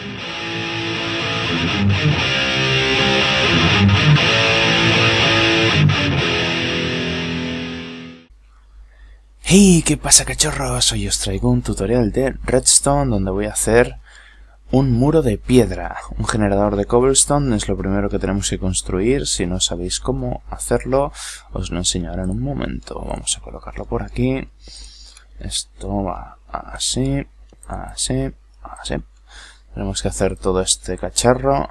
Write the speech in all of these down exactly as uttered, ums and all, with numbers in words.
Hey, ¿qué pasa, cachorros? Hoy os traigo un tutorial de Redstone donde voy a hacer un muro de piedra. Un generador de cobblestone es lo primero que tenemos que construir. Si no sabéis cómo hacerlo, os lo enseño ahora en un momento. Vamos a colocarlo por aquí. Esto va así, así, así. Tenemos que hacer todo este cacharro.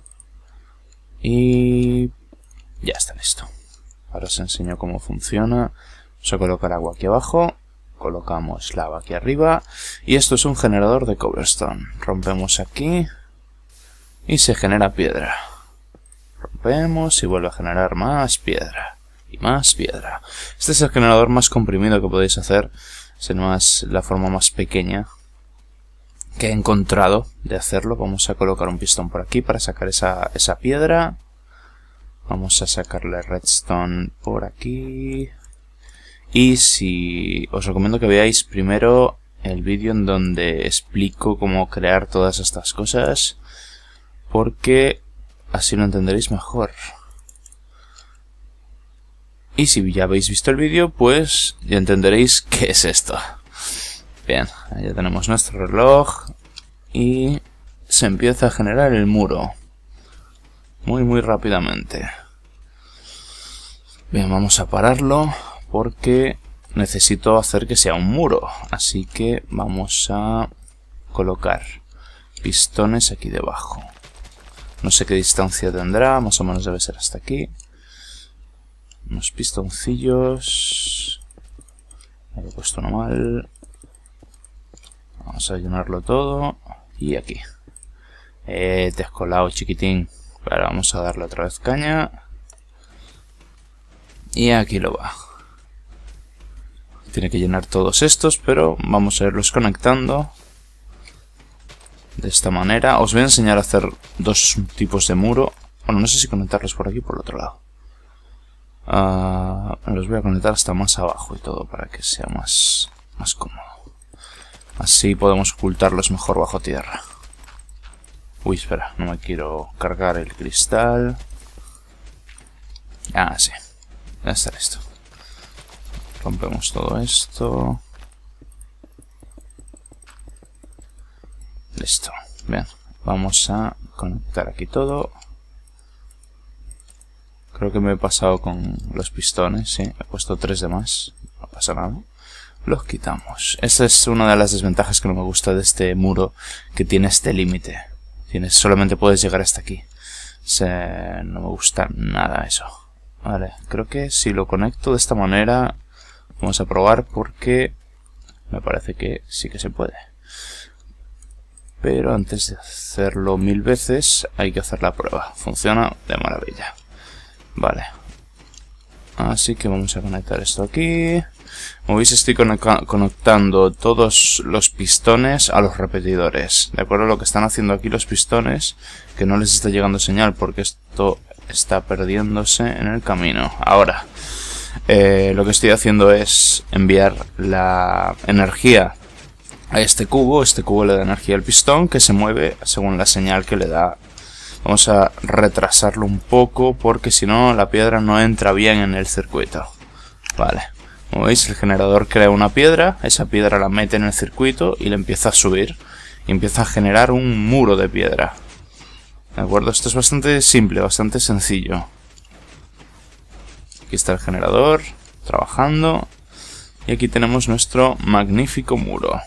Y ya está listo. Ahora os enseño cómo funciona. Vamos a colocar agua aquí abajo, colocamos lava aquí arriba y esto es un generador de cobblestone. Rompemos aquí y se genera piedra. Rompemos y vuelve a generar más piedra y más piedra. Este es el generador más comprimido que podéis hacer, es el más, la forma más pequeña que he encontrado de hacerlo. Vamos a colocar un pistón por aquí para sacar esa, esa piedra. Vamos a sacarle redstone por aquí. Y si os recomiendo que veáis primero el vídeo en donde explico cómo crear todas estas cosas, porque así lo entenderéis mejor. Y si ya habéis visto el vídeo, pues ya entenderéis qué es esto. Bien, ya tenemos nuestro reloj y se empieza a generar el muro muy muy rápidamente. Bien, vamos a pararlo porque necesito hacer que sea un muro, así que vamos a colocar pistones aquí debajo. No sé qué distancia tendrá, más o menos debe ser hasta aquí. Unos pistoncillos. He puesto uno mal. Vamos a llenarlo todo y aquí. Eh, te has colado, chiquitín. Ahora vamos a darle otra vez caña y aquí lo va. Tiene que llenar todos estos, pero vamos a irlos conectando de esta manera. Os voy a enseñar a hacer dos tipos de muro. Bueno, no sé si conectarlos por aquí o por el otro lado. Uh, los voy a conectar hasta más abajo y todo para que sea más, más cómodo. Así podemos ocultarlos mejor bajo tierra. Uy, espera, no me quiero cargar el cristal. Ah, sí. Ya está listo. Rompemos todo esto. Listo. Bien, vamos a conectar aquí todo. Creo que me he pasado con los pistones, sí. He puesto tres de más. No pasa nada. Los quitamos. Esta es una de las desventajas que no me gusta de este muro, que tiene este límite. Tienes, solamente puedes llegar hasta aquí. Se, no me gusta nada eso. Vale, creo que si lo conecto de esta manera, vamos a probar porque me parece que sí que se puede. Pero antes de hacerlo mil veces, hay que hacer la prueba. Funciona de maravilla. Vale. Así que vamos a conectar esto aquí. Como veis, estoy conectando todos los pistones a los repetidores. De acuerdo a lo que están haciendo aquí los pistones, que no les está llegando señal porque esto está perdiéndose en el camino. Ahora, eh, lo que estoy haciendo es enviar la energía a este cubo. Este cubo le da energía al pistón, que se mueve según la señal que le da. Vamos a retrasarlo un poco porque si no la piedra no entra bien en el circuito. Vale. Como veis, el generador crea una piedra, esa piedra la mete en el circuito y le empieza a subir. Y empieza a generar un muro de piedra. ¿De acuerdo? Esto es bastante simple, bastante sencillo. Aquí está el generador, trabajando. Y aquí tenemos nuestro magnífico muro.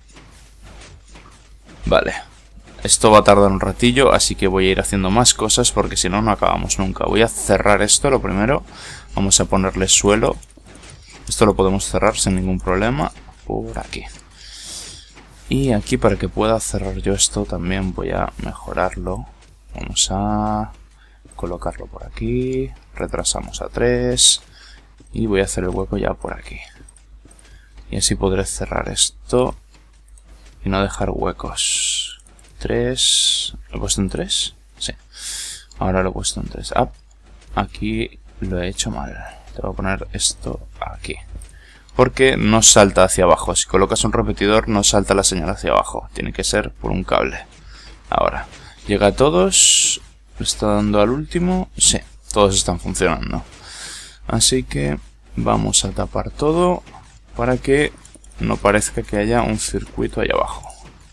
Vale. Esto va a tardar un ratillo, así que voy a ir haciendo más cosas porque si no, no acabamos nunca. Voy a cerrar esto, lo primero. Vamos a ponerle suelo. Esto lo podemos cerrar sin ningún problema por aquí. Y aquí, para que pueda cerrar yo esto, también voy a mejorarlo. Vamos a colocarlo por aquí. Retrasamos a tres. Y voy a hacer el hueco ya por aquí. Y así podré cerrar esto y no dejar huecos. tres. ¿Lo he puesto en tres? Sí. Ahora lo he puesto en tres. Ah, aquí lo he hecho mal. Te voy a poner esto aquí. Porque no salta hacia abajo. Si colocas un repetidor, no salta la señal hacia abajo. Tiene que ser por un cable. Ahora, llega a todos. ¿Le está dando al último? Sí, todos están funcionando. Así que vamos a tapar todo para que no parezca que haya un circuito ahí abajo.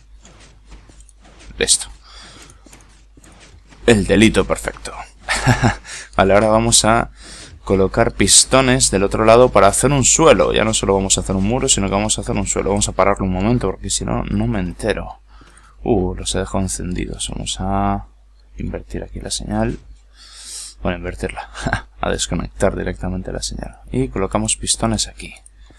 Listo. El delito perfecto. Vale, ahora vamos a colocar pistones del otro lado para hacer un suelo. Ya no solo vamos a hacer un muro, sino que vamos a hacer un suelo. Vamos a pararlo un momento porque si no, no me entero. Uh, los he dejado encendidos. Vamos a invertir aquí la señal. Bueno, invertirla. A desconectar directamente la señal. Y colocamos pistones aquí.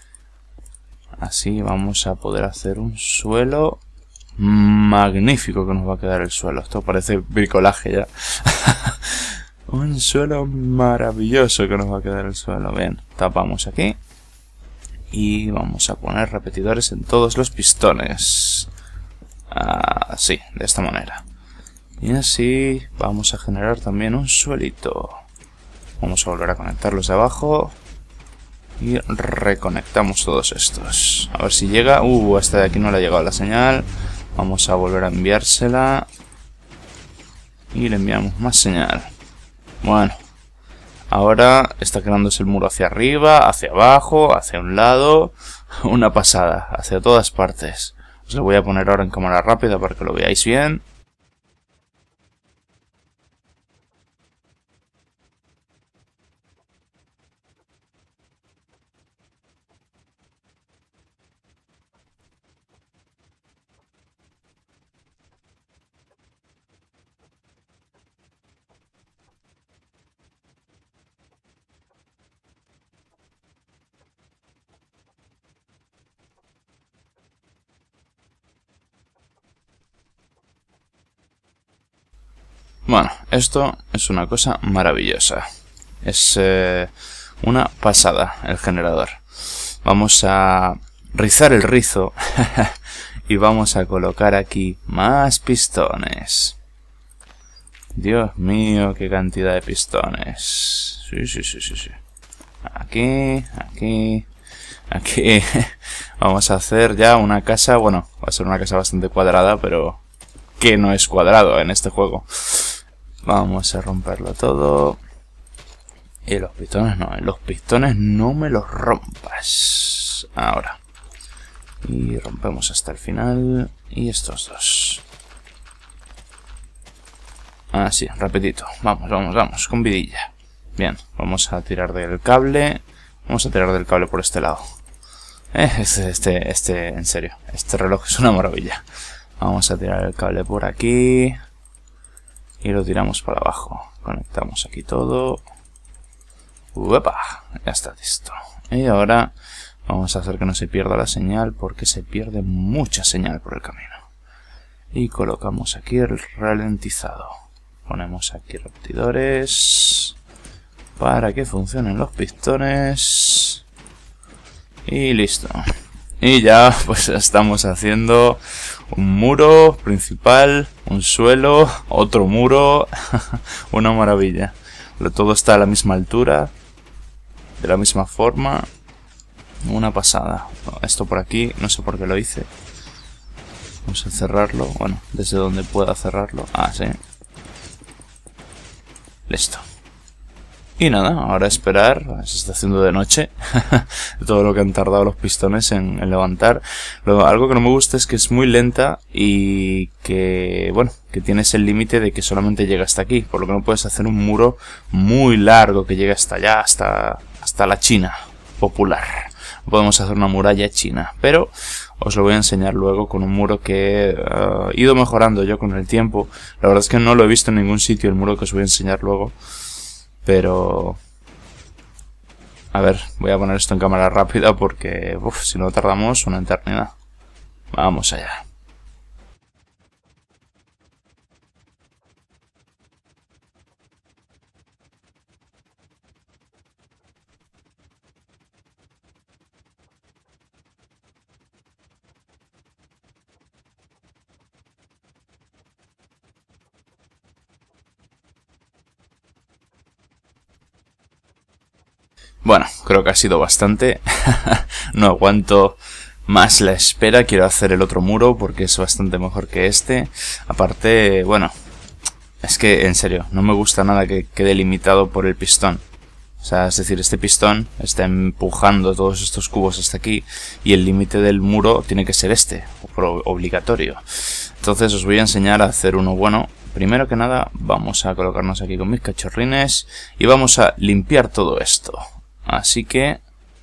Así vamos a poder hacer un suelo magnífico que nos va a quedar el suelo. Esto parece bricolaje ya. Un suelo maravilloso que nos va a quedar el suelo. Bien, tapamos aquí. Y vamos a poner repetidores en todos los pistones. Así, de esta manera. Y así vamos a generar también un suelito. Vamos a volver a conectarlos de abajo. Y reconectamos todos estos. A ver si llega. Uh, hasta de aquí no le ha llegado la señal. Vamos a volver a enviársela. Y le enviamos más señal. Bueno. Ahora está creándose el muro hacia arriba, hacia abajo, hacia un lado. Una pasada, hacia todas partes. Os lo voy a poner ahora en cámara rápida para que lo veáis bien. Bueno, esto es una cosa maravillosa. Es eh, una pasada el generador. Vamos a rizar el rizo y vamos a colocar aquí más pistones. Dios mío, qué cantidad de pistones. Sí, sí, sí, sí, sí. Aquí, aquí, aquí. Vamos a hacer ya una casa, bueno, va a ser una casa bastante cuadrada, pero que no es cuadrado en este juego. Vamos a romperlo todo. Y los pistones no, los pistones no me los rompas. Ahora. Y rompemos hasta el final. Y estos dos. Así, rapidito. Vamos, vamos, vamos, con vidilla. Bien, vamos a tirar del cable. Vamos a tirar del cable por este lado. Eh, este, este, este, en serio, este reloj es una maravilla. Vamos a tirar el cable por aquí. Y lo tiramos para abajo. Conectamos aquí todo. ¡Uepa! Ya está listo. Y ahora vamos a hacer que no se pierda la señal porque se pierde mucha señal por el camino. Y colocamos aquí el ralentizado. Ponemos aquí repetidores para que funcionen los pistones. Y listo. Y ya pues estamos haciendo un muro principal, un suelo, otro muro. Una maravilla. Todo está a la misma altura, de la misma forma. Una pasada. Esto por aquí, no sé por qué lo hice. Vamos a cerrarlo. Bueno, desde donde pueda cerrarlo. Ah, sí. Listo. Y nada, ahora esperar. Se está haciendo de noche. Todo lo que han tardado los pistones en, en levantar. Luego, algo que no me gusta es que es muy lenta y que, bueno, que tienes el límite de que solamente llega hasta aquí. Por lo que no puedes hacer un muro muy largo que llegue hasta allá, hasta, hasta la China popular. Podemos hacer una muralla china, pero os lo voy a enseñar luego con un muro que he uh, ido mejorando yo con el tiempo. La verdad es que no lo he visto en ningún sitio el muro que os voy a enseñar luego. Pero... a ver, voy a poner esto en cámara rápida porque uf, si no tardamos una eternidad. Vamos allá. Bueno, creo que ha sido bastante. No aguanto más la espera. Quiero hacer el otro muro porque es bastante mejor que este. Aparte, bueno, es que en serio, no me gusta nada que quede limitado por el pistón. O sea, es decir, este pistón está empujando todos estos cubos hasta aquí y el límite del muro tiene que ser este, obligatorio. Entonces os voy a enseñar a hacer uno bueno. Primero que nada, vamos a colocarnos aquí con mis cachorrines y vamos a limpiar todo esto. Así que...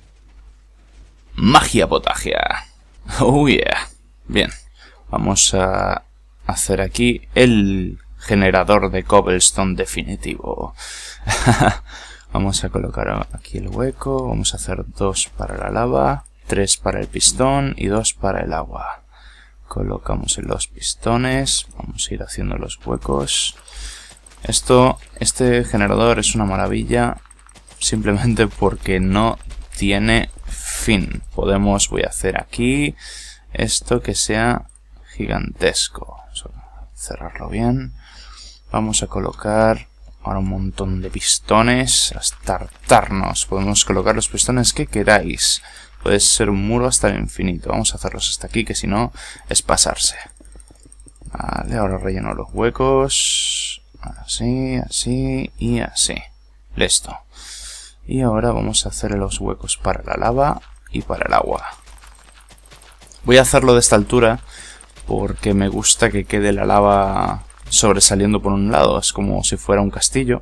magia potagia. Oh yeah. Bien, vamos a hacer aquí el generador de cobblestone definitivo. Vamos a colocar aquí el hueco, vamos a hacer dos para la lava, tres para el pistón y dos para el agua. Colocamos en los pistones, vamos a ir haciendo los huecos. Esto, este generador es una maravilla simplemente porque no tiene fin. Podemos, voy a hacer aquí esto que sea gigantesco. Vamos a cerrarlo bien. Vamos a colocar ahora un montón de pistones hasta hartarnos. Podemos colocar los pistones que queráis. Puede ser un muro hasta el infinito. Vamos a hacerlos hasta aquí, que si no es pasarse. Vale, ahora relleno los huecos. Así, así y así. Listo. Y ahora vamos a hacer los huecos para la lava y para el agua. Voy a hacerlo de esta altura porque me gusta que quede la lava sobresaliendo por un lado. Es como si fuera un castillo.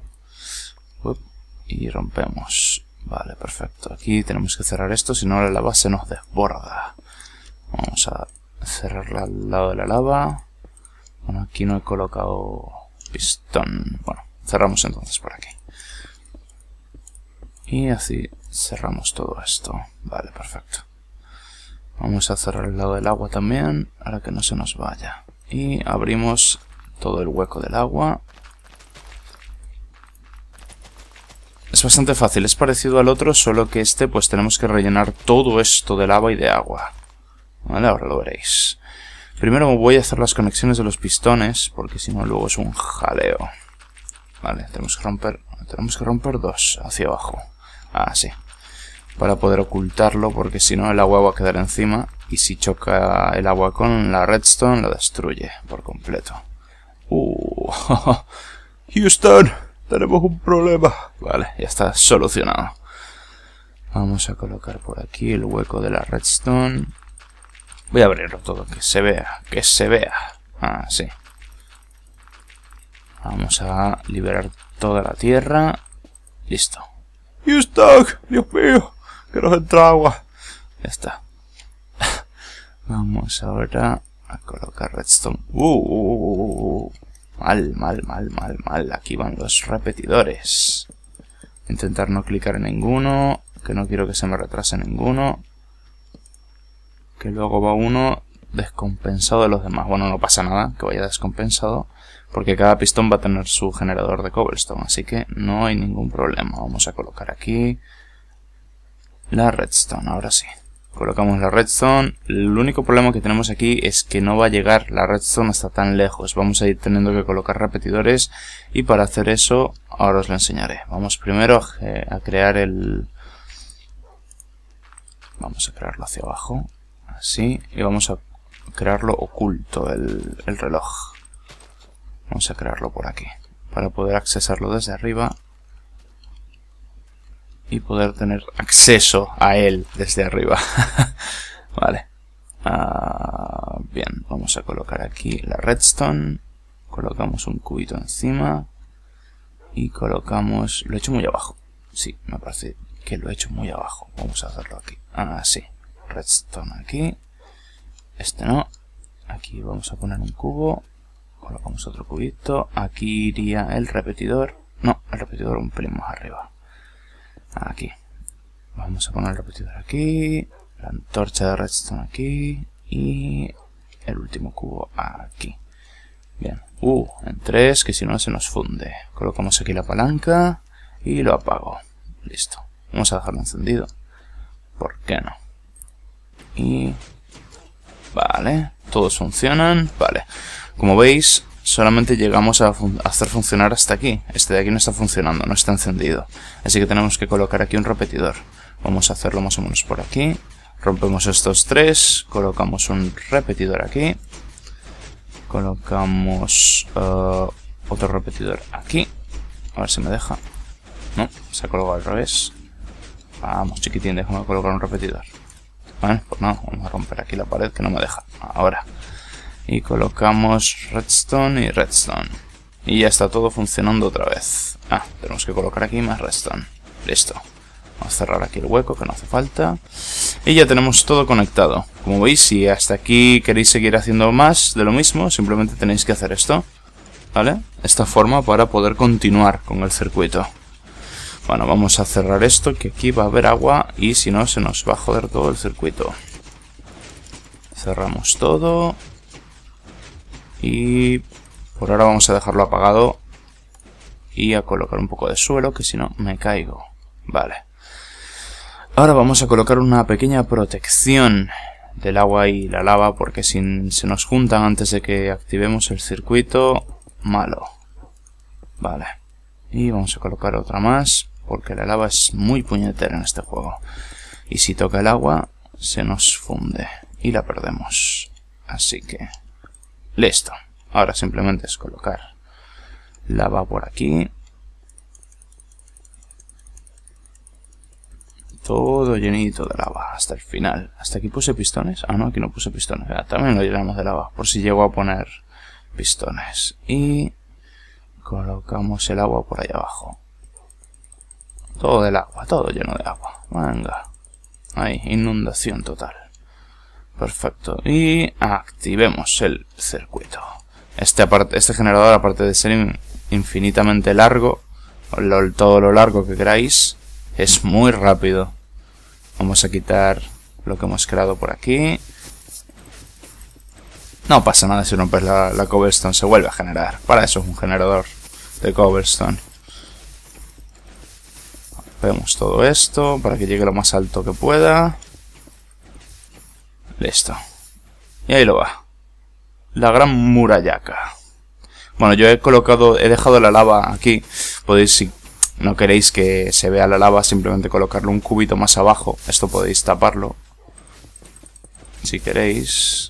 Y rompemos. Vale, perfecto. Aquí tenemos que cerrar esto, si no la lava se nos desborda. Vamos a cerrarla al lado de la lava. Bueno, aquí no he colocado pistón. Bueno, cerramos entonces por aquí. Y así cerramos todo esto. Vale, perfecto. Vamos a cerrar el lado del agua también, para que no se nos vaya. Y abrimos todo el hueco del agua. Es bastante fácil, es parecido al otro, solo que este pues tenemos que rellenar todo esto de lava y de agua. Vale, ahora lo veréis. Primero voy a hacer las conexiones de los pistones, porque si no luego es un jaleo. Vale, tenemos que romper, tenemos que romper dos hacia abajo. Ah, sí. Para poder ocultarlo, porque si no el agua va a quedar encima. Y si choca el agua con la redstone, la destruye por completo. Uh, Houston, tenemos un problema. Vale, ya está solucionado. Vamos a colocar por aquí el hueco de la redstone. Voy a abrirlo todo, que se vea, que se vea. Ah, sí. Vamos a liberar toda la tierra. Listo. Houston, Dios mío, que nos entra agua. Ya está. Vamos ahora a colocar redstone. Uh, uh, uh, uh. Mal, mal, mal, mal, mal. Aquí van los repetidores. Intentar no clicar en ninguno, que no quiero que se me retrase ninguno. Que luego va uno descompensado de los demás. Bueno, no pasa nada que vaya descompensado, porque cada pistón va a tener su generador de cobblestone, así que no hay ningún problema. Vamos a colocar aquí la redstone, ahora sí. Colocamos la redstone. El único problema que tenemos aquí es que no va a llegar la redstone hasta tan lejos. Vamos a ir teniendo que colocar repetidores, y para hacer eso ahora os lo enseñaré. Vamos primero a, a crear el... Vamos a crearlo hacia abajo, así, y vamos a crearlo oculto, el, el reloj. Vamos a crearlo por aquí, para poder accesarlo desde arriba y poder tener acceso a él desde arriba. Vale. Ah, bien, vamos a colocar aquí la redstone. Colocamos un cubito encima. Y colocamos... Lo he hecho muy abajo. Sí, me parece que lo he hecho muy abajo. Vamos a hacerlo aquí. Ah, sí. Redstone aquí. Este no. Aquí vamos a poner un cubo. Colocamos otro cubito. Aquí iría el repetidor. No, el repetidor un pelín más arriba. Aquí. Vamos a poner el repetidor aquí. La antorcha de redstone aquí. Y el último cubo aquí. Bien. Uh, en tres, que si no se nos funde. Colocamos aquí la palanca y lo apago. Listo. Vamos a dejarlo encendido. ¿Por qué no? Y... Vale. Todos funcionan. Vale. Como veis, solamente llegamos a, fun a hacer funcionar hasta aquí. Este de aquí no está funcionando, no está encendido. Así que tenemos que colocar aquí un repetidor. Vamos a hacerlo más o menos por aquí. Rompemos estos tres, colocamos un repetidor aquí, colocamos uh, otro repetidor aquí, a ver si me deja. No, se ha colocado al revés. Vamos, chiquitín, déjame colocar un repetidor. Vale, pues no, vamos a romper aquí la pared que no me deja. Ahora. Y colocamos redstone y redstone. Y ya está todo funcionando otra vez. Ah, tenemos que colocar aquí más redstone. Listo. Vamos a cerrar aquí el hueco que no hace falta. Y ya tenemos todo conectado. Como veis, si hasta aquí queréis seguir haciendo más de lo mismo, simplemente tenéis que hacer esto. ¿Vale? Esta forma para poder continuar con el circuito. Bueno, vamos a cerrar esto, que aquí va a haber agua y si no se nos va a joder todo el circuito. Cerramos todo. Y por ahora vamos a dejarlo apagado. Y a colocar un poco de suelo, que si no me caigo. Vale. Ahora vamos a colocar una pequeña protección del agua y la lava, porque si se nos juntan antes de que activemos el circuito, malo. Vale. Y vamos a colocar otra más, porque la lava es muy puñetera en este juego. Y si toca el agua, se nos funde y la perdemos. Así que... listo. Ahora simplemente es colocar lava por aquí. Todo llenito de lava hasta el final. ¿Hasta aquí puse pistones? Ah, no, aquí no puse pistones. Ya, también lo llenamos de lava, por si llego a poner pistones. Y colocamos el agua por ahí abajo. Todo del agua, todo lleno de agua. Venga. Ahí, inundación total. Perfecto. Y activemos el circuito. Este, aparte, este generador, aparte de ser in, infinitamente largo, lo, todo lo largo que queráis, es muy rápido. Vamos a quitar lo que hemos creado por aquí. No pasa nada si rompes la, la cobblestone, se vuelve a generar. Para eso es un generador de cobblestone. Vemos todo esto para que llegue lo más alto que pueda. Listo. Y ahí lo va. La gran murallaca. Bueno, yo he colocado, he dejado la lava aquí. Podéis, si no queréis que se vea la lava, simplemente colocarlo un cubito más abajo. Esto podéis taparlo, si queréis.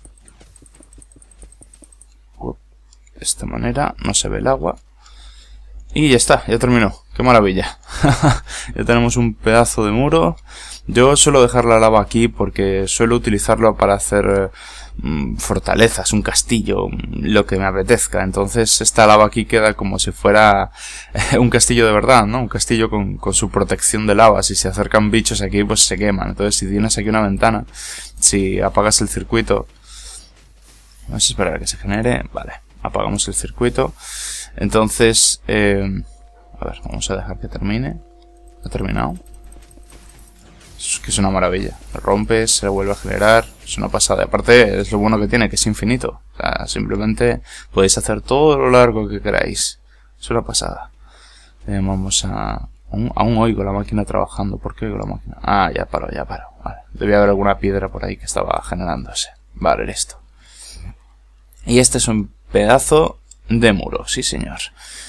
De esta manera no se ve el agua. Y ya está, ya terminó. ¡Qué maravilla! Ya tenemos un pedazo de muro. Yo suelo dejar la lava aquí porque suelo utilizarlo para hacer mm, fortalezas, un castillo, lo que me apetezca. Entonces esta lava aquí queda como si fuera un castillo de verdad, ¿no? Un castillo con, con su protección de lava. Si se acercan bichos aquí, pues se queman. Entonces si tienes aquí una ventana, si apagas el circuito... Vamos a esperar a que se genere. Vale, apagamos el circuito. Entonces... Eh, a ver, vamos a dejar que termine. ¿Ha terminado? Es que es una maravilla. Lo rompes, se vuelve a generar. Es una pasada. Aparte, es lo bueno que tiene, que es infinito. O sea, simplemente podéis hacer todo lo largo que queráis. Es una pasada. Eh, vamos a... Aún, aún oigo la máquina trabajando. ¿Por qué oigo la máquina? Ah, ya paró, ya paró. Vale. Debía haber alguna piedra por ahí que estaba generándose. Vale, listo. Y este es un pedazo de muro. Sí, señor.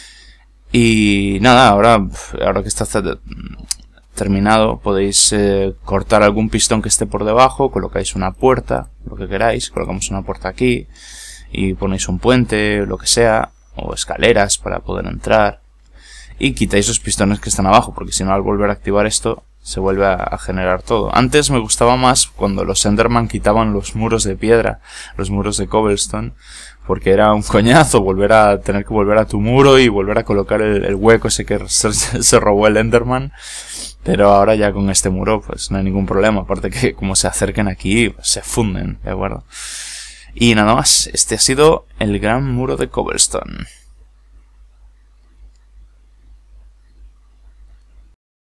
Y nada, ahora, ahora que está terminado, podéis eh, cortar algún pistón que esté por debajo, colocáis una puerta, lo que queráis, colocamos una puerta aquí y ponéis un puente, lo que sea, o escaleras para poder entrar, y quitáis los pistones que están abajo, porque si no, al volver a activar esto se vuelve a, a generar todo. Antes me gustaba más cuando los Enderman quitaban los muros de piedra, los muros de cobblestone, porque era un coñazo volver a tener que volver a tu muro y volver a colocar el, el hueco ese que se, se robó el Enderman. Pero ahora ya con este muro pues no hay ningún problema. Aparte que como se acerquen aquí, pues, se funden, ¿de acuerdo? Y nada más, este ha sido el gran muro de cobblestone.